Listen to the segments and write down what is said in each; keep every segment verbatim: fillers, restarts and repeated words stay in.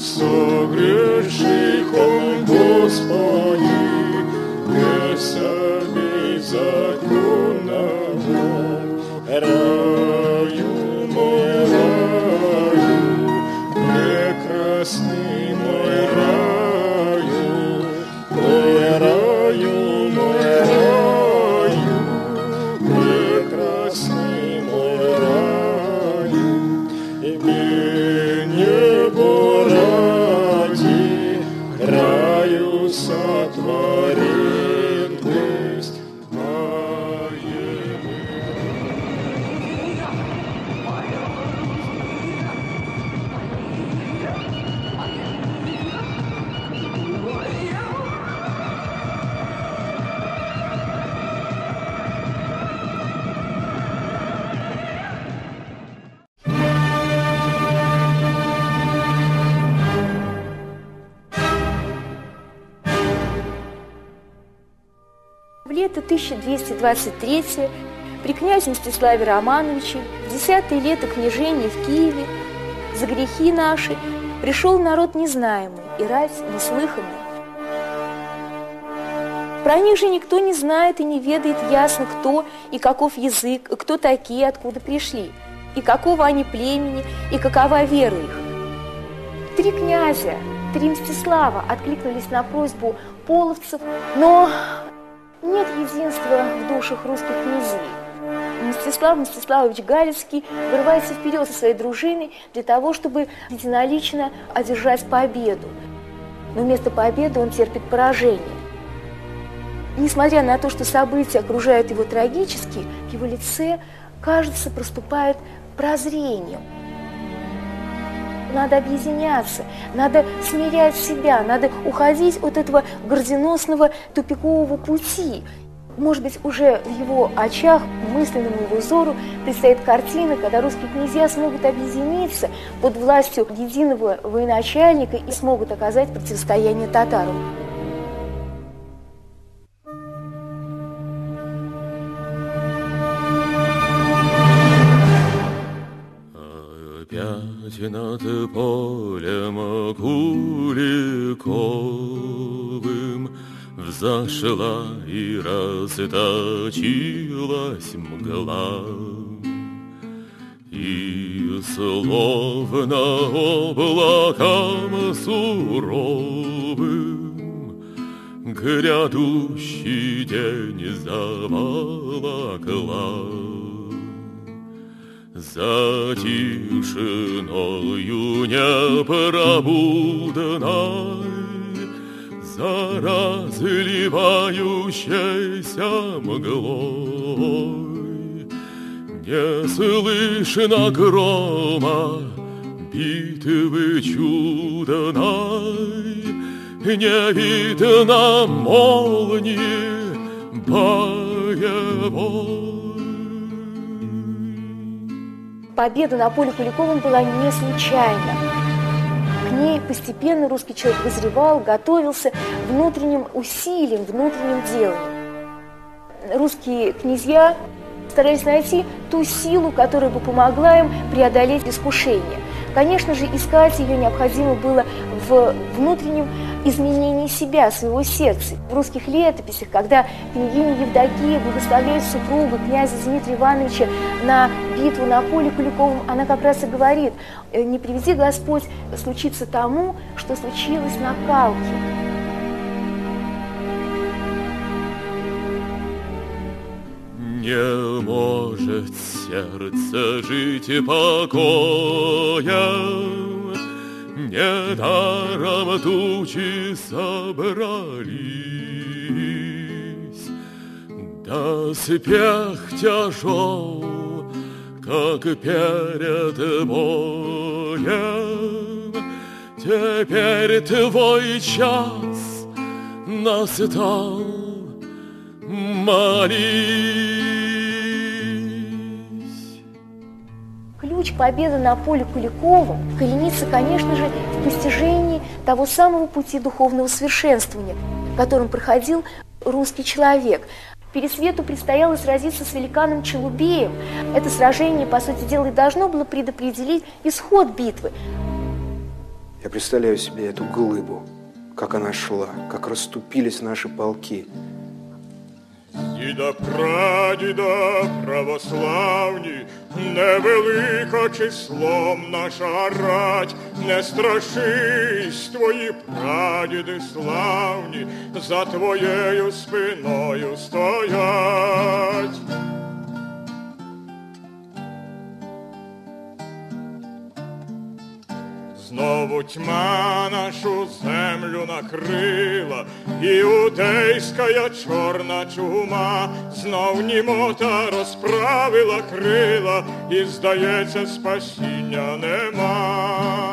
согрешихом, Господи, не собей законного. Раю мой, раю, прекрасный мой раю, мой раю, мой раю, прекрасный мой раю, и небо ради раю сотворенность. В лето тысяча двести двадцать третьего при князе Мстиславе Романовиче в десятое лето княжения в Киеве за грехи наши пришел народ незнаемый и рать неслыханный. Про них же никто не знает и не ведает ясно, кто и каков язык, и кто такие, откуда пришли, и какого они племени, и какова вера их. Три князя, три Мстислава откликнулись на просьбу половцев, но нет единства в душах русских князей. Мстислав Мстиславович Галицкий вырывается вперед со своей дружиной для того, чтобы единолично одержать победу. Но вместо победы он терпит поражение. Несмотря на то, что события окружают его трагически, в его лице, кажется, проступает прозрение. Надо объединяться, надо смирять себя, надо уходить от этого гордоносного тупикового пути. Может быть, уже в его очах, мысленному его взору предстоит картина, когда русские князья смогут объединиться под властью единого военачальника и смогут оказать противостояние татарам. Опять над полем Куликовым взошла и расточилась мгла, и словно облакам суровым грядущий день заволокла. За тишиною непробудной, за разливающейся мглой, не слышно грома битвы чудной, не видно молнии боевой. Победа на поле Куликовом была не случайна. К ней постепенно русский человек вызревал, готовился внутренним усилием, внутренним деланием. Русские князья старались найти ту силу, которая бы помогла им преодолеть искушение. Конечно же, искать ее необходимо было в внутреннем изменении себя, своего сердца. В русских летописях, когда княгиня Евдокия благословляет супруга князя Дмитрия Ивановича на битву на поле Куликовом, она как раз и говорит: «Не приведи Господь случиться тому, что случилось на Калке». Не может сердце жить покоем, недаром тучи собрались, доспех тяжел, как перед боем. Теперь твой час настал, молись. Ключ победы на поле Куликовом коренится, конечно же, в постижении того самого пути духовного совершенствования, которым проходил русский человек. Пересвету предстояло сразиться с великаном Челубеем. Это сражение, по сути дела, и должно было предопределить исход битвы. Я представляю себе эту глыбу, как она шла, как расступились наши полки. Діда прадіда православні, невелика числом наша рать, не страшись, твої прадіди славні, за твоєю спиною стоять. Знову тьма нашу землю накрила, іудейська чорна чума знов німота розправила крила, і, здається, спасіння нема.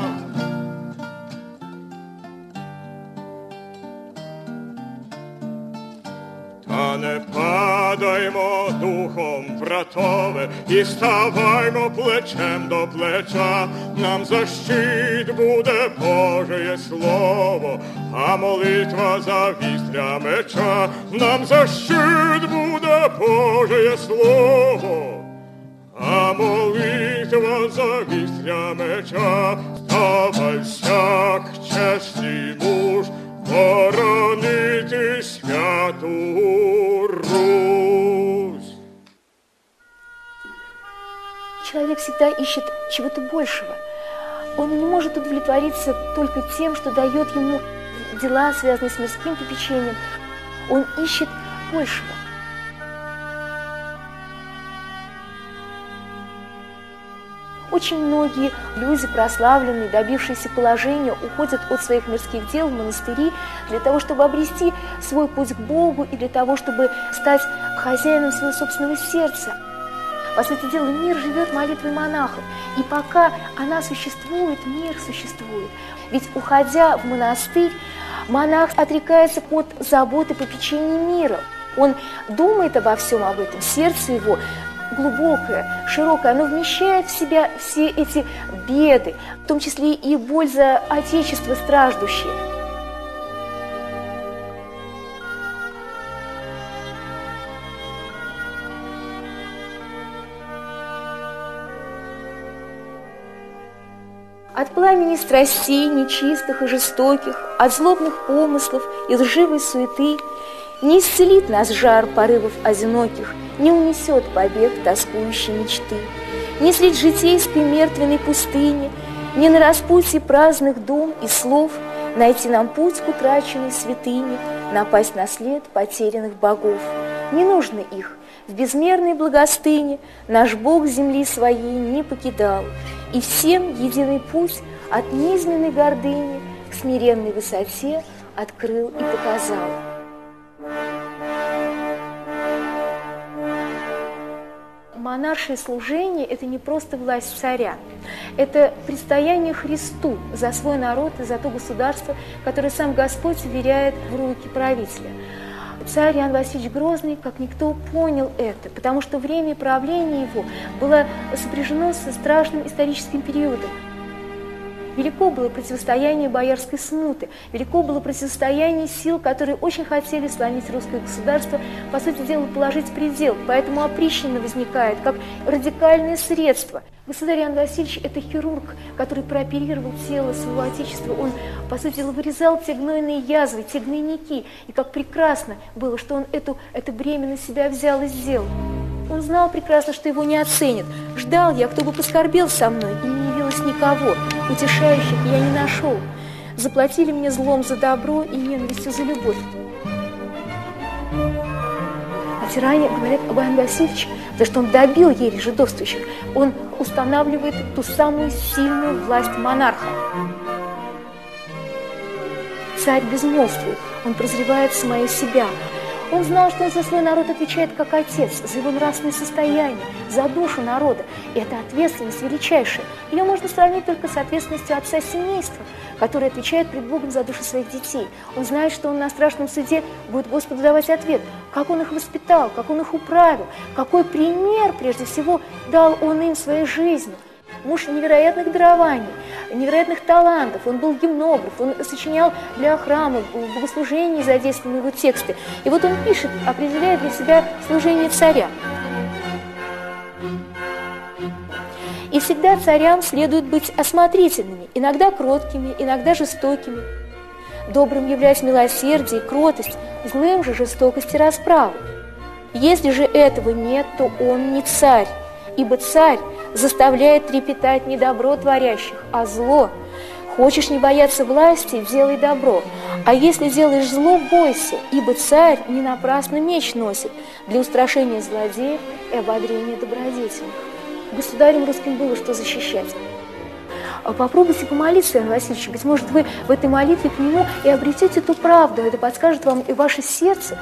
Та не падаймо духом, братове, і ставаймо плечем до плеча. Нам за щит буде Божеє слово, а молитва за вістря меча. Нам за щит буде Божеє слово, а молитва за вістря меча. Ставай всяк чесний муж, боронити святу Русь. Человек всегда ищет чего-то большего. Он не может удовлетвориться только тем, что дает ему дела, связанные с мирским попечением. Он ищет большего. Очень многие люди, прославленные, добившиеся положения, уходят от своих мирских дел в монастыри для того, чтобы обрести свой путь к Богу и для того, чтобы стать хозяином своего собственного сердца. По сути дела, мир живет молитвой монахов, и пока она существует, мир существует. Ведь, уходя в монастырь, монах отрекается от заботы попечения мира. Он думает обо всем об этом, сердце его глубокое, широкое, оно вмещает в себя все эти беды, в том числе и боль за Отечество страждущее. От пламени страстей нечистых и жестоких, от злобных помыслов и лживой суеты не исцелит нас жар порывов одиноких, не унесет побег тоскующей мечты, не средь житейской мертвенной пустыни, не на распутье праздных дум и слов найти нам путь к утраченной святыне, напасть на след потерянных богов. Не нужно их, в безмерной благостыне наш Бог земли своей не покидал, и всем единый путь от низменной гордыни к смиренной высоте открыл и показал. Монаршее служение – это не просто власть царя, это предстояние Христу за свой народ и за то государство, которое сам Господь уверяет в руки правителя. Царь Иоанн Васильевич Грозный, как никто, понял это, потому что время правления его было сопряжено со страшным историческим периодом. Велико было противостояние боярской смуты, велико было противостояние сил, которые очень хотели сломить русское государство, по сути дела, положить предел. Поэтому опричнина возникает как радикальное средство. Государь Иоанн Васильевич – это хирург, который прооперировал тело своего отечества. Он, по сути дела, вырезал те гнойные язвы, те гнойники. И как прекрасно было, что он эту, это бремя на себя взял и сделал. Он знал прекрасно, что его не оценят. Ждал я, кто бы поскорбел со мной, и не явилось никого. Утешающих я не нашел. Заплатили мне злом за добро и ненавистью за любовь. А тиране говорят об Иоанне Васильевиче, за что он добил ересь жидовствующих. Он устанавливает ту самую сильную власть монарха. Царь безмолвствует, он прозревает самое себя. Он знал, что он за свой народ отвечает как отец, за его нравственное состояние, за душу народа. И эта ответственность величайшая. Ее можно сравнить только с ответственностью отца семейства, который отвечает пред Богом за души своих детей. Он знает, что он на страшном суде будет Господу давать ответ, как он их воспитал, как он их управил, какой пример, прежде всего, дал он им своей жизнью. Муж невероятных дарований, невероятных талантов. Он был гимнограф, он сочинял для храма, в богослужении задействованы его тексты. И вот он пишет, определяет для себя служение царя. И всегда царям следует быть осмотрительными, иногда кроткими, иногда жестокими. Добрым являясь милосердие и кротость, злым же жестокость и расправу. Если же этого нет, то он не царь, ибо царь заставляет трепетать не добро творящих, а зло. Хочешь не бояться власти, делай добро, а если делаешь зло, бойся, ибо царь не напрасно меч носит для устрашения злодеев и ободрения добродетельных. Государям русским было что защищать. Попробуйте помолиться, Иоанн Васильевич, быть может, вы в этой молитве к нему и обретете ту правду, это подскажет вам и ваше сердце.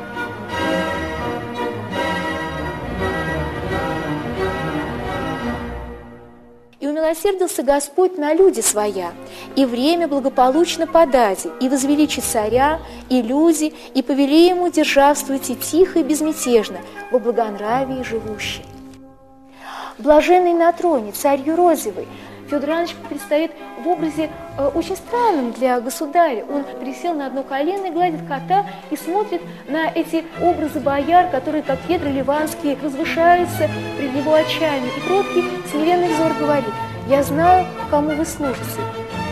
И умилосердился Господь на люди своя, и время благополучно подаде, и возвеличит царя, и люди, и повели ему державствуйте тихо и безмятежно, во благонравии живущие. Блаженный на троне, царь юродивый, Федор Иванович предстоит в образе э, очень странном для государя. Он присел на одно колено и гладит кота и смотрит на эти образы бояр, которые, как кедры ливанские, возвышаются пред его очами. И кроткий, смиренный взор говорит: «Я знаю, кому вы служите».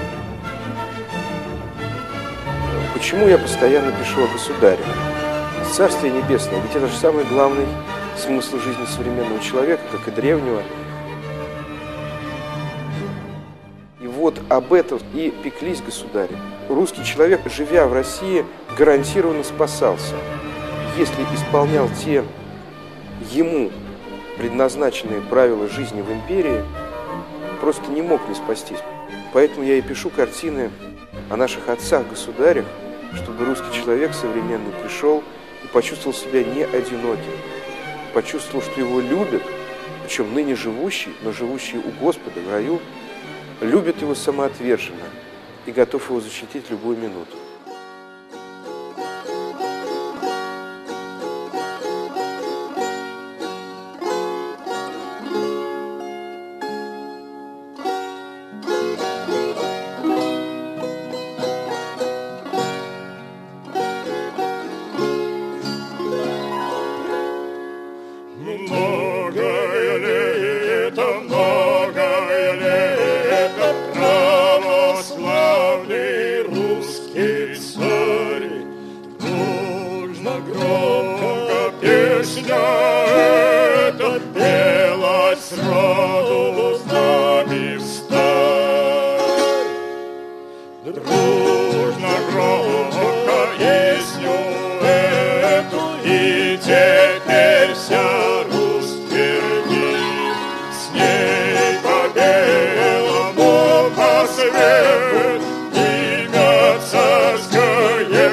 Почему я постоянно пишу о государе? Царствие небесное, ведь это же самый главный смысл жизни современного человека, как и древнего. И вот об этом и пеклись государи. Русский человек, живя в России, гарантированно спасался, если исполнял те ему предназначенные правила жизни в империи, просто не мог не спастись. Поэтому я и пишу картины о наших отцах-государях, чтобы русский человек современный пришел и почувствовал себя не одиноким, почувствовал, что его любят, причем ныне живущий, но живущий у Господа в раю, любит его самоотверженно и готов его защитить любую минуту. Многое лето, многое лето, православный русский царь, дружно, громко песня эта пелась роду с нами встарь. Дружно, громко песню эту и теперь вся свет, имя царское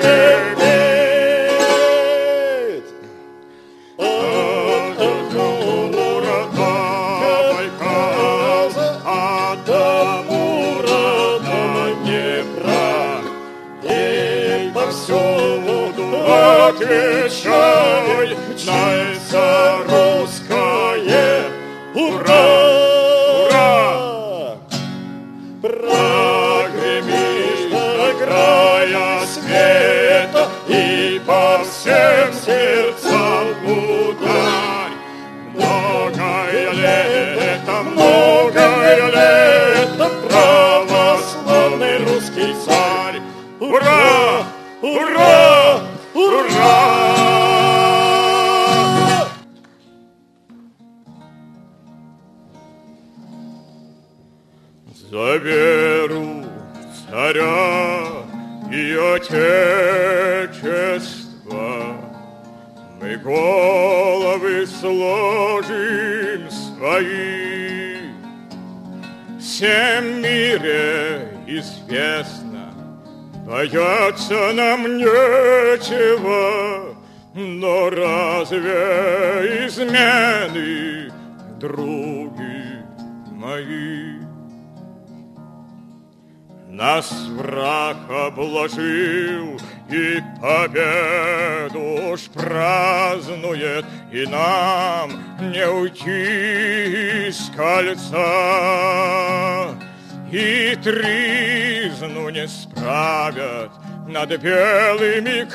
гремит. От Амура до Байкала, от Амура до Днепра, и повсюду отвечай, знается русское ура! Прогремишь до края света и по всем сердцам ударь. Многое лето, многое лето, православный русский царь. Ура! Ура! Ура! За веру царя и отечества мы головы сложим свои. Всем мире известно, бояться нам нечего, но разве измены, други мои? Нас враг обложил и победу уж празднует, и нам не уйти с кольца. И тризну не справят над белыми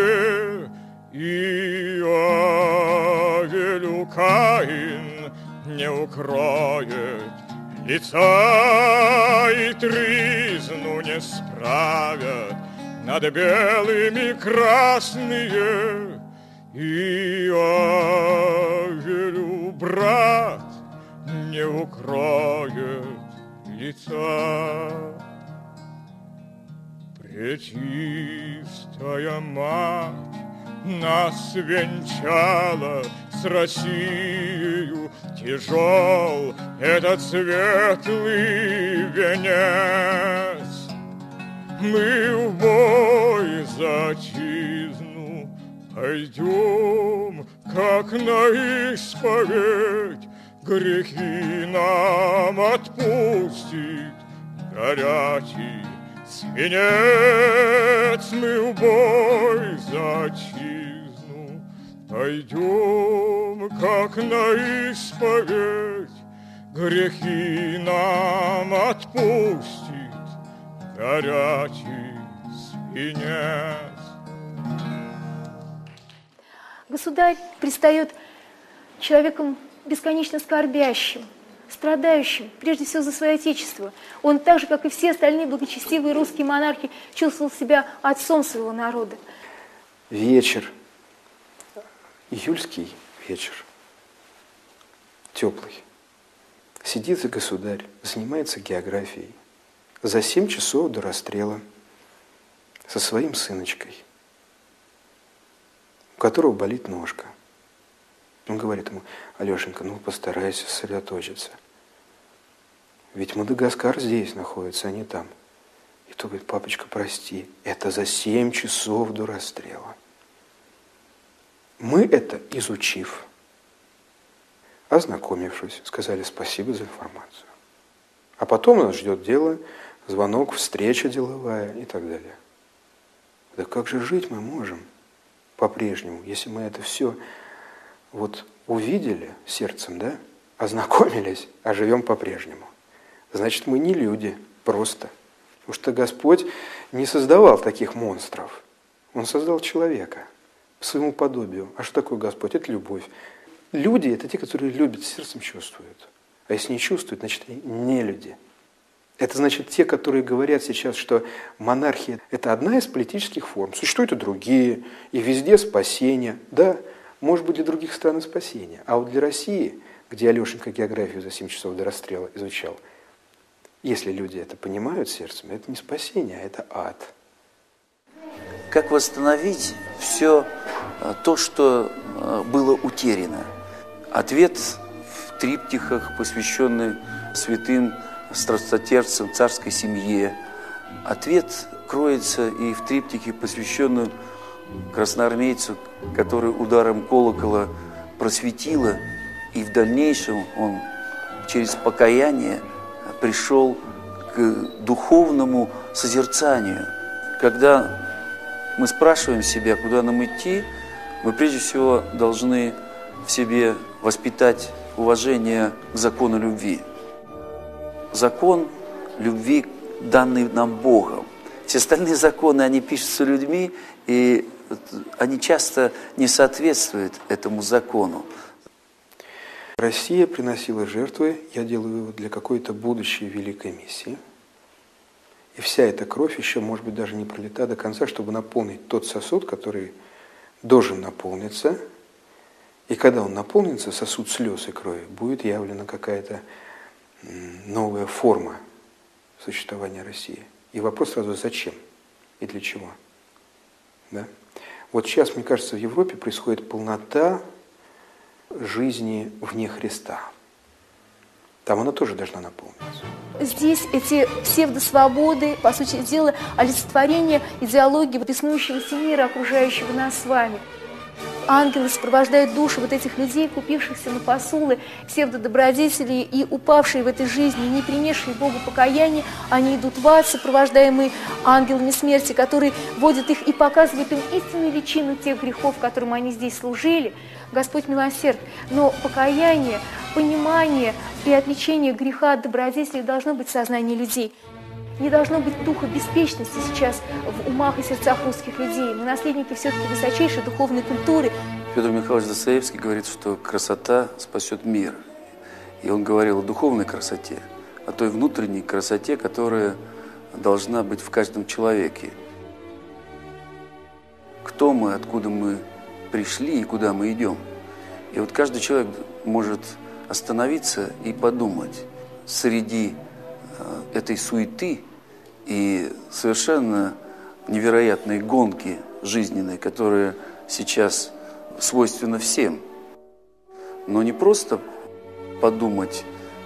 красные, и Авелю Каин не укроет лица, и тризну не справят над белыми красные. И Авелю брат не укроет лица. Пречистая Мать нас венчала с Россией, тяжел этот светлый венец. Мы в бой за отчизну пойдем, как на исповедь, грехи нам отпустит горячий свинец. Мы в бой за отчизну пойдем, как на исповедь, грехи нам отпустит горячий свинец. Государь предстает человеком бесконечно скорбящим, страдающим, прежде всего за свое отечество. Он так же, как и все остальные благочестивые русские монархи, чувствовал себя отцом своего народа. Вечер, июльский вечер, теплый. Сидит государь, занимается географией. За семь часов до расстрела со своим сыночкой, у которого болит ножка. Он говорит ему: Алешенька, ну постарайся сосредоточиться. Ведь Мадагаскар здесь находится, а не там. И тот говорит: папочка, прости, это за семь часов до расстрела. Мы это изучив, ознакомившись, сказали спасибо за информацию. А потом нас ждет дело, звонок, встреча деловая и так далее. Да как же жить мы можем по-прежнему, если мы это все вот увидели сердцем, да, ознакомились, а живем по-прежнему? Значит, мы не люди, просто. Потому что Господь не создавал таких монстров. Он создал человека по своему подобию. А что такое Господь? Это любовь. Люди – это те, которые любят, сердцем чувствуют. А если не чувствуют, значит, они не люди. Это значит те, которые говорят сейчас, что монархия – это одна из политических форм. Существуют и другие, и везде спасение. Да, может быть, для других стран и спасение. А вот для России, где Алешенька географию за семь часов до расстрела изучал, если люди это понимают сердцем, это не спасение, а это ад. Как восстановить все то, что было утеряно? Ответ в триптихах, посвященный святым страстотерпцам, царской семье. Ответ кроется и в триптихе, посвященном красноармейцу, который ударом колокола просветило, и в дальнейшем он через покаяние пришел к духовному созерцанию. Когда мы спрашиваем себя, куда нам идти, мы прежде всего должны в себе воспитать уважение к закону любви. Закон любви, данный нам Богом. Все остальные законы, они пишутся людьми, и они часто не соответствуют этому закону. Россия приносила жертвы, я делаю вывод, для какой-то будущей великой миссии. И вся эта кровь еще, может быть, даже не пролита до конца, чтобы наполнить тот сосуд, который должен наполниться. И когда он наполнится, сосуд слез и крови, будет явлена какая-то новая форма существования России. И вопрос сразу: зачем и для чего? Да? Вот сейчас, мне кажется, в Европе происходит полнота жизни вне Христа. Там она тоже должна наполниться. Здесь эти псевдосвободы, по сути дела, олицетворение идеологии беснующегося мира, окружающего нас с вами. Ангелы сопровождают души вот этих людей, купившихся на посулы, псевдодобродетелей и упавшие в этой жизни, не принесшие Богу покаяния. Они идут в ад, сопровождаемые ангелами смерти, которые водят их и показывают им истинную личину тех грехов, которым они здесь служили. Господь милосерд, но покаяние, понимание и отличение греха от добродетели должно быть в сознании людей. Не должно быть духа беспечности сейчас в умах и сердцах русских людей. Мы наследники все-таки высочайшей духовной культуры. Федор Михайлович Достоевский говорит, что красота спасет мир. И он говорил о духовной красоте, о той внутренней красоте, которая должна быть в каждом человеке. Кто мы, откуда мы пришли и куда мы идем. И вот каждый человек может остановиться и подумать среди этой суеты и совершенно невероятной гонки жизненной, которая сейчас свойственна всем. Но не просто подумать,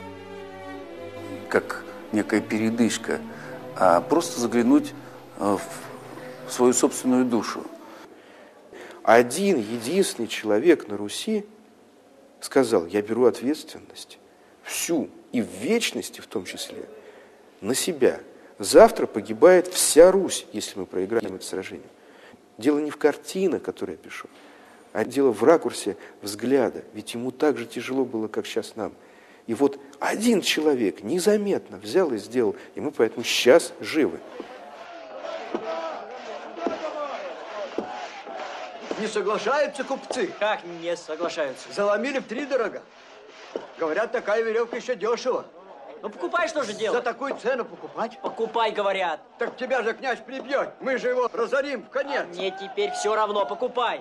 как некая передышка, а просто заглянуть в свою собственную душу. Один единственный человек на Руси сказал: я беру ответственность всю, и в вечности в том числе, на себя. Завтра погибает вся Русь, если мы проиграем это сражение. Дело не в картинах, которые я пишу, а дело в ракурсе взгляда. Ведь ему так же тяжело было, как сейчас нам. И вот один человек незаметно взял и сделал, и мы поэтому сейчас живы. Не соглашаются купцы? Как не соглашаются? Заломили втридорога. Говорят, такая веревка еще дешево. Ну покупай, что же делать? За такую цену покупать? Покупай, говорят. Так тебя же князь прибьет. Мы же его разорим в конец. А мне теперь все равно, покупай.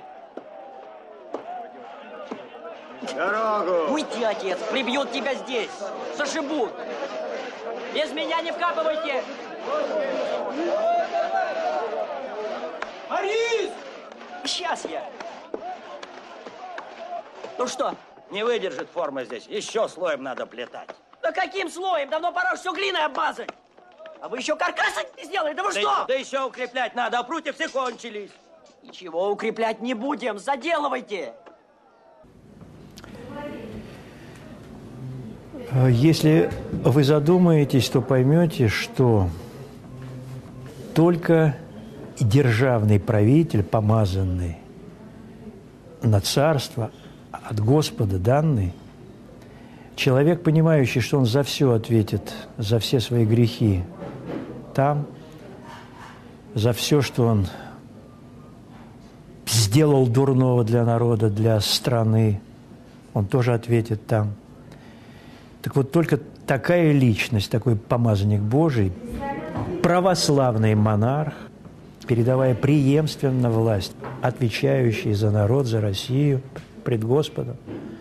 Дорогу! Уйди, отец, прибьют тебя здесь. Зашибут. Без меня не вкапывайте. Борис! Сейчас я. Ну что? Не выдержит форма здесь. Еще слоем надо плетать. Да каким слоем? Давно пора все глиной обмазать. А вы еще каркасы не сделали? Да вы Да, что? да еще укреплять надо, а прутья все кончились. Ничего укреплять не будем. Заделывайте. Если вы задумаетесь, то поймете, что только державный правитель, помазанный на царство, от Господа данный, человек, понимающий, что он за все ответит, за все свои грехи там, за все, что он сделал дурного для народа, для страны, он тоже ответит там. Так вот, только такая личность, такой помазанник Божий, православный монарх, передавая преемственно власть, отвечающий за народ, за Россию, пред Господом,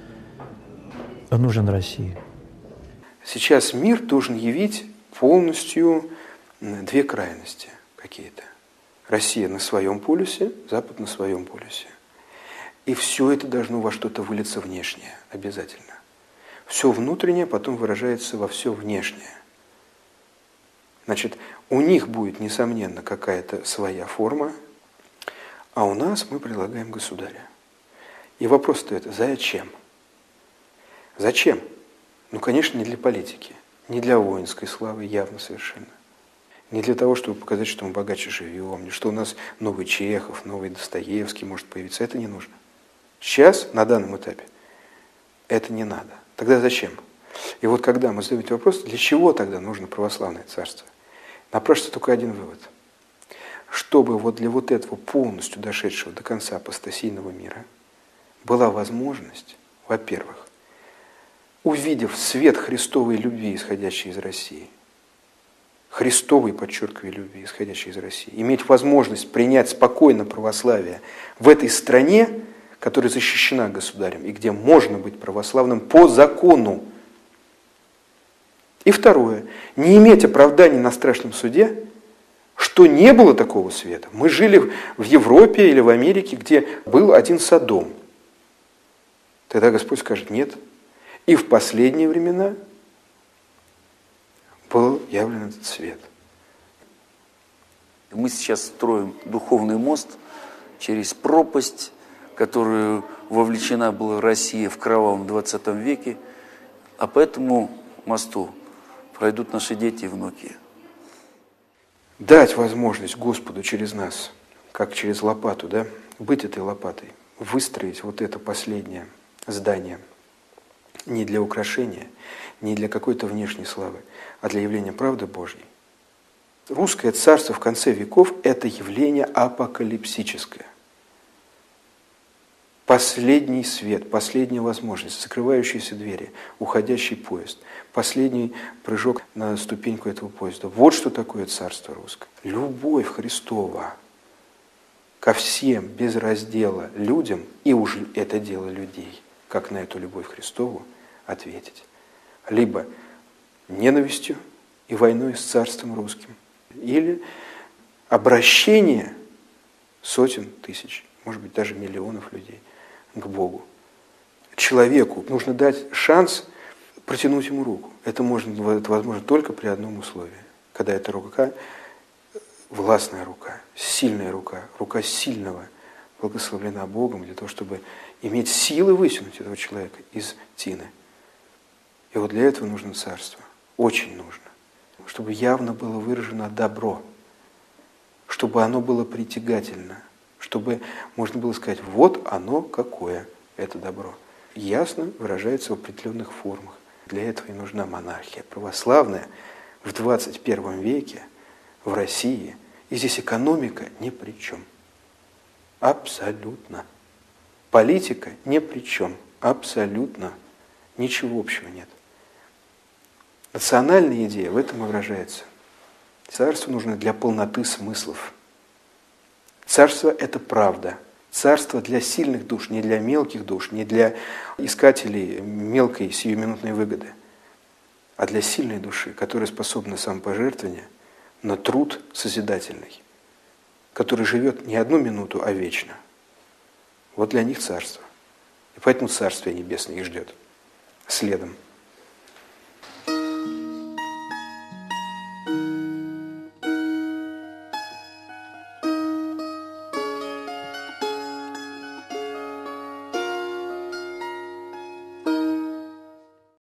нужен России. Сейчас мир должен явить полностью две крайности какие-то. Россия на своем полюсе, Запад на своем полюсе. И все это должно во что-то вылиться внешнее, обязательно. Все внутреннее потом выражается во все внешнее. Значит, у них будет, несомненно, какая-то своя форма, а у нас мы предлагаем государя. И вопрос-то это: зачем? Зачем? Ну, конечно, не для политики, не для воинской славы, явно совершенно. Не для того, чтобы показать, что мы богаче живем, что у нас новый Чехов, новый Достоевский может появиться. Это не нужно. Сейчас, на данном этапе, это не надо. Тогда зачем? И вот когда мы задаем вопрос, для чего тогда нужно православное царство, напрашивается только один вывод. Чтобы вот для вот этого полностью дошедшего до конца апостасийного мира была возможность, во-первых, увидев свет Христовой любви, исходящей из России, Христовой, подчеркиваю, любви, исходящей из России, иметь возможность принять спокойно православие в этой стране, которая защищена государем, и где можно быть православным по закону. И второе, не иметь оправданий на страшном суде, что не было такого света. Мы жили в Европе или в Америке, где был один Содом. Тогда Господь скажет: нет. И в последние времена был явлен этот свет. Мы сейчас строим духовный мост через пропасть, в которую вовлечена была Россия в кровавом двадцатом веке, а по этому мосту пройдут наши дети и внуки. Дать возможность Господу через нас, как через лопату, да, быть этой лопатой, выстроить вот это последнее здание не для украшения, не для какой-то внешней славы, а для явления правды Божьей. Русское царство в конце веков – это явление апокалипсическое. Последний свет, последняя возможность, закрывающиеся двери, уходящий поезд, последний прыжок на ступеньку этого поезда. Вот что такое царство русское. Любовь Христова ко всем, без раздела людям, и уж это дело людей, как на эту любовь Христову ответить. Либо ненавистью и войной с царством русским, или обращение сотен тысяч, может быть, даже миллионов людей к Богу. Человеку нужно дать шанс протянуть ему руку. Это, можно, это возможно только при одном условии. Когда эта рука, властная рука, сильная рука, рука сильного, благословлена Богом для того, чтобы иметь силы вытянуть этого человека из тины. И вот для этого нужно царство. Очень нужно. Чтобы явно было выражено добро. Чтобы оно было притягательно. Чтобы можно было сказать, вот оно какое, это добро. Ясно выражается в определенных формах. Для этого и нужна монархия православная в двадцать первом веке в России. И здесь экономика ни при чем. Абсолютно. Политика ни при чем. Абсолютно. Ничего общего нет. Национальная идея в этом и выражается. Царство нужно для полноты смыслов. Царство – это правда. Царство для сильных душ, не для мелких душ, не для искателей мелкой сиюминутной выгоды, а для сильной души, которая способна на самопожертвование, на труд созидательный, который живет не одну минуту, а вечно. Вот для них царство. И поэтому Царствие Небесное их ждет следом.